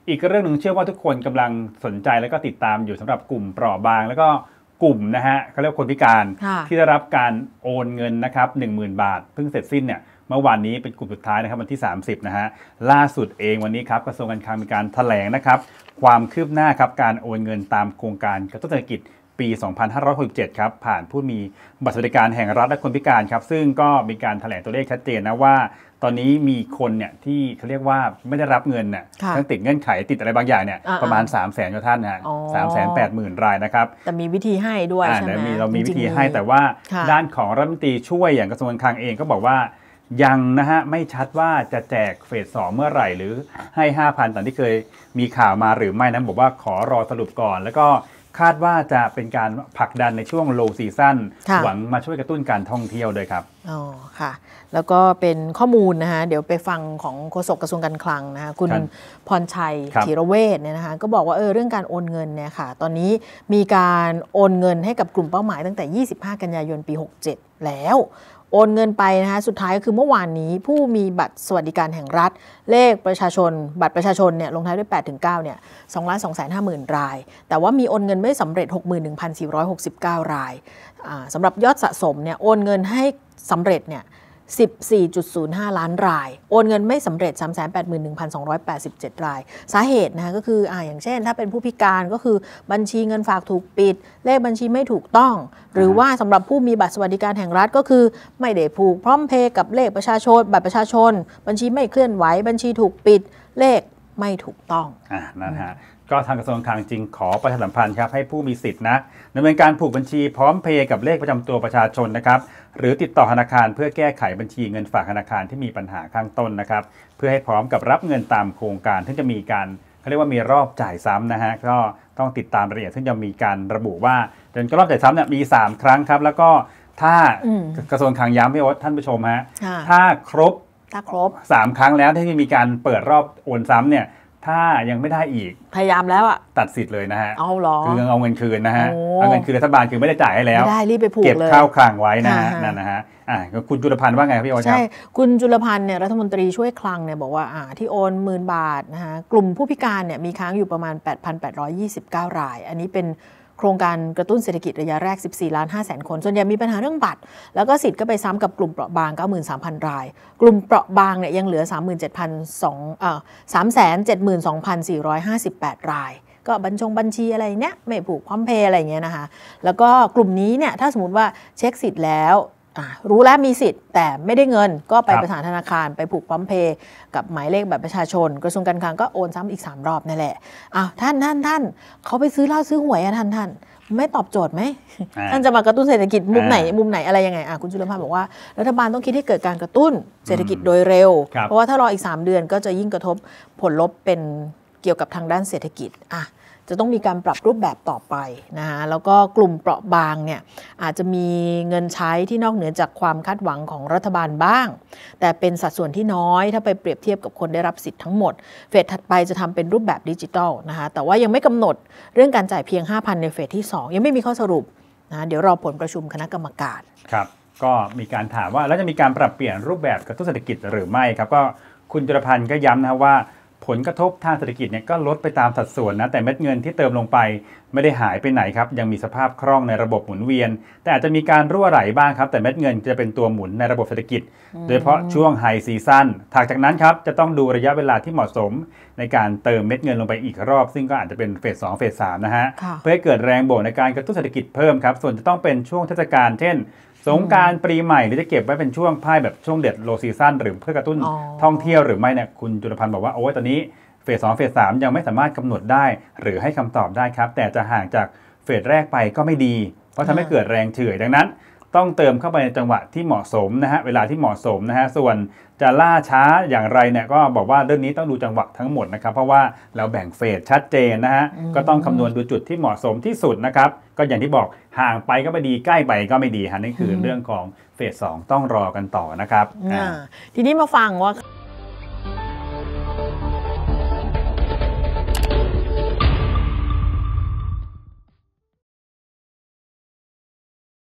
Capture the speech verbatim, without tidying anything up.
อีกเรื่องหนึ่งเชื่อว่าทุกคนกำลังสนใจแล้วก็ติดตามอยู่สำหรับกลุ่มเปราะบางแล้วก็กลุ่มนะฮะเขาเรียกคนพิการที่ได้รับการโอนเงินนะครับ หนึ่งหมื่น บาทเพิ่งเสร็จสิ้นเนี่ยเมื่อวานนี้เป็นกลุ่มสุดท้ายนะครับวันที่สามสิบนะฮะล่าสุดเองวันนี้ครับกระทรวงการคลังมีการแถลงนะครับความคืบหน้าครับการโอนเงินตามโครงการกระตุ้นเศรษฐกิจปีสองพันห้าร้อยหกสิบเจ็ดครับผ่านผู้มีบัตรสวัสดิการแห่งรัฐและคนพิการครับซึ่งก็มีการแถลงตัวเลขชัดเจนนะว่าตอนนี้มีคนเนี่ยที่เขาเรียกว่าไม่ได้รับเงินเนี่ยทั้งติดเงื่อนไขติดอะไรบางอย่างเนี่ยประมาณ สามแสน กว่าท่านนะฮะ สามแสนแปดหมื่น รายนะครับแต่มีวิธีให้ด้วยใช่ไหมเรามีวิธีให้แต่ว่าด้านของรัฐมนตรีช่วยอย่างกระทรวงการคลังเองก็บอกว่ายังนะฮะไม่ชัดว่าจะแจกเฟสสองเมื่อไหร่หรือให้ ห้าพัน ตามที่เคยมีข่าวมาหรือไม่นั้นบอกว่าขอรอสรุปก่อนแล้วก็คาดว่าจะเป็นการผลักดันในช่วง low season หวังมาช่วยกระตุ้นการท่องเที่ยวด้วยครับอ๋อค่ะแล้วก็เป็นข้อมูลนะคะเดี๋ยวไปฟังของโฆษกกระทรวงการคลังนะคะคุณพรชัยธีรเวชเนี่ยนะคะก็บอกว่าเออเรื่องการโอนเงินเนี่ยค่ะตอนนี้มีการโอนเงินให้กับกลุ่มเป้าหมายตั้งแต่ยี่สิบห้ากันยายนปีหกเจ็ดแล้วโอนเงินไปนะคะสุดท้ายก็คือเมื่อวานนี้ผู้มีบัตรสวัสดิการแห่งรัฐเลขประชาชนบัตรประชาชนเนี่ยลงท้ายด้วยแปดถึงเก้าเนี่ย สองล้านสองแสนห้าหมื่น รายแต่ว่ามีโอนเงินไม่สำเร็จ หกหมื่นหนึ่งพันสี่ร้อยหกสิบเก้า รายสำหรับยอดสะสมเนี่ยโอนเงินให้สำเร็จเนี่ย สิบสี่จุดศูนย์ห้า ล้านรายโอนเงินไม่สำเร็จ สามแสนแปดหมื่นหนึ่งพันสองร้อยแปดสิบเจ็ด รายสาเหตุนะคะก็คืออ่าอย่างเช่นถ้าเป็นผู้พิการก็คือบัญชีเงินฝากถูกปิดเลขบัญชีไม่ถูกต้องหรือว่าสำหรับผู้มีบัตรสวัสดิการแห่งรัฐก็คือไม่ได้ผูกพร้อมเพย์กับเลขประชาชนบัตรประชาชนบัญชีไม่เคลื่อนไหวบัญชีถูกปิดเลขไม่ถูกต้องอ่านั่นฮะก็ทางกระทรวงการคลังจริงขอประชาสัมพันธ์ครับให้ผู้มีสิทธินะดำเนินการผูกบัญชีพร้อมเพย์กับเลขประจำตัวประชาชนนะครับหรือติดต่อธนาคารเพื่อแก้ไขบัญชีเงินฝากธนาคารที่มีปัญหาข้างต้นนะครับเพื่อให้พร้อมกับรับเงินตามโครงการที่จะมีการเขาเรียกว่ามีรอบจ่ายซ้ำนะฮะก็ต้องติดตามรายละเอียดซึ่งจะมีการระบุว่าเดือนรอบจ่ายซ้ำเนี่ยมีสามครั้งครับแล้วก็ถ้ากระทรวงคลังย้ำพี่โอ๊ตท่านผู้ชมฮะถ้าครบถ้าครบสามครั้งแล้วที่มีการเปิดรอบโอนซ้ำเนี่ยถ้ายังไม่ได้อีกพยายามแล้วอะตัดสิทธิ์เลยนะฮะเอาหรอคือเอาเงินคืนนะฮะเอาเงินคืนรัฐบาลคือไม่ได้จ่ายให้แล้วไม่ได้รีบไปผูกเลยเก็บข้าวคลังไว้นะฮะนั่นนะฮะอ่าคุณจุลพันธ์ว่าไงพี่โอ๊ตครับใช่คุณจุลพันธ์เนี่ยรัฐมนตรีช่วยคลังเนี่ยบอกว่าอ่าที่โอนหมื่นบาทนะฮะกลุ่มผู้พิการเนี่ยมีค้างอยู่ประมาณ แปดพันแปดร้อยยี่สิบเก้า รายอันนี้เป็นโครงการกระตุ้นเศรษฐกิจระยะแรก สิบสี่ล้านห้าแสน คนส่วนใหญ่มีปัญหาเรื่องบัตรแล้วก็สิทธิ์ก็ไปซ้ำกับกลุ่มเปราะบาง เก้าหมื่นสามพัน รายกลุ่มเปราะบางเนี่ยยังเหลือ สามหมื่นเจ็ดพันสองร้อย เอ่อ สามแสนเจ็ดหมื่นสองพันสี่ร้อยห้าสิบแปด รายก็บัญชงบัญชีอะไรเนี้ยไม่ผูกพร้อมเพย์อะไรเงี้ยนะคะแล้วก็กลุ่มนี้เนี่ยถ้าสมมติว่าเช็คสิทธิ์แล้วรู้แล้วมีสิทธิ์แต่ไม่ได้เงินก็ไปประสานธนาคารไปผูกพร้อมเพย์กับหมายเลขบัตรประชาชนกระทรวงการคลังก็โอนซ้ำอีกสามรอบนั่นแหละอ้าวท่านท่านท่านเขาไปซื้อเหล้าซื้อหวยอะท่านท่านไม่ตอบโจทย์ไหมท่านจะมากระตุ้นเศรษฐกิจมุมไหนมุมไหนอะไรยังไงอ่ะคุณจุลพันธ์บอกว่ารัฐบาลต้องคิดให้เกิดการกระตุ้นเศรษฐกิจโดยเร็วเพราะว่าถ้ารออีกสามเดือนก็จะยิ่งกระทบผลลบเป็นเกี่ยวกับทางด้านเศรษฐกิจอ่ะจะต้องมีการปรับรูปแบบต่อไปนะคะแล้วก็กลุ่มเปราะบางเนี่ยอาจจะมีเงินใช้ที่นอกเหนือจากความคาดหวังของรัฐบาลบ้างแต่เป็นสัดส่วนที่น้อยถ้าไปเปรียบเทียบกับคนได้รับสิทธิ์ทั้งหมดเฟสถัดไปจะทำเป็นรูปแบบดิจิทัลนะคะแต่ว่ายังไม่กำหนดเรื่องการจ่ายเพียง ห้าพัน ในเฟสที่สองยังไม่มีข้อสรุปนะเดี๋ยวรอผลประชุมคณะกรรมการครับก็มีการถามว่าแล้วจะมีการปรับเปลี่ยนรูปแบบกระตุ้นเศรษฐกิจหรือไม่ครับก็คุณจุลพันธ์ก็ย้ำนะว่าผลกระทบทางเศรษฐกิจเนี่ยก็ลดไปตามสัดส่วนนะแต่เม็ดเงินที่เติมลงไปไม่ได้หายไปไหนครับยังมีสภาพคล่องในระบบหมุนเวียนแต่อาจจะมีการรั่วไหลบ้างครับแต่เม็ดเงินจะเป็นตัวหมุนในระบบเศรษฐกิจโดยเฉพาะช่วงไฮซีซั่นถัดจากนั้นครับจะต้องดูระยะเวลาที่เหมาะสมในการเติมเม็ดเงินลงไปอีกรอบซึ่งก็อาจจะเป็นเฟสสองเฟสสามนะฮะเพื่อให้เกิดแรงโบกในการกระตุ้นเศรษฐกิจเพิ่มครับส่วนจะต้องเป็นช่วงเทศกาลเช่นสงกรานต์ปีใหม่หรือจะเก็บไว้เป็นช่วงพ่ายแบบช่วงเด็ดโลซีซั่นหรือเพื่อกระตุ้นท่องเที่ยวหรือไม่เนี่ยคุณจุลพันธ์บอกว่าโอ้ยตอนนี้เฟสสองเฟสสามยังไม่สามารถกำหนดได้หรือให้คำตอบได้ครับแต่จะห่างจากเฟสแรกไปก็ไม่ดีเพราะทำให้เกิดแรงเฉื่อยดังนั้นต้องเติมเข้าไปในจังหวะที่เหมาะสมนะฮะเวลาที่เหมาะสมนะฮะส่วนจะล่าช้าอย่างไรเนี่ยก็บอกว่าเรื่องนี้ต้องดูจังหวะทั้งหมดนะครับเพราะว่าเราแบ่งเฟสชัดเจนนะฮะก็ต้องคำนวณดูจุดที่เหมาะสมที่สุดนะครับก็อย่างที่บอกห่างไปก็ไม่ดีใกล้ไปก็ไม่ดีฮะนี่คือเรื่องของเฟสสองต้องรอกันต่อนะครับทีนี้มาฟังว่า